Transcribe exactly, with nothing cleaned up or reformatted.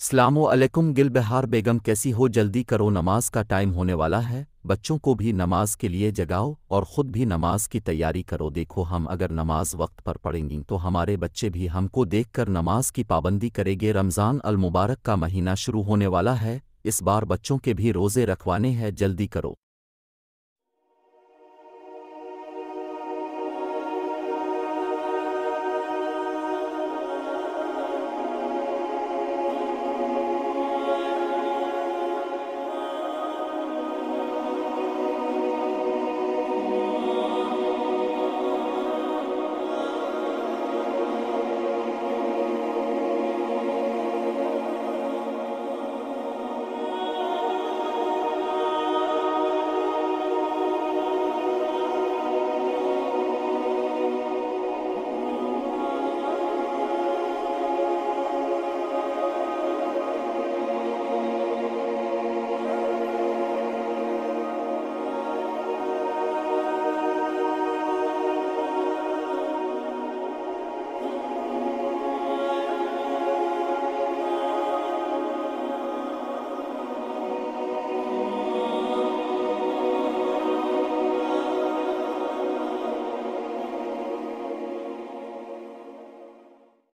अस्सलामु अलैकुम गिलबहार बेगम, कैसी हो? जल्दी करो, नमाज का टाइम होने वाला है। बच्चों को भी नमाज के लिए जगाओ और ख़ुद भी नमाज की तैयारी करो। देखो, हम अगर नमाज वक्त पर पढ़ेंगी तो हमारे बच्चे भी हमको देखकर नमाज की पाबंदी करेंगे। रमज़ान अल मुबारक का महीना शुरू होने वाला है। इस बार बच्चों के भी रोज़े रखवाने हैं, जल्दी करो।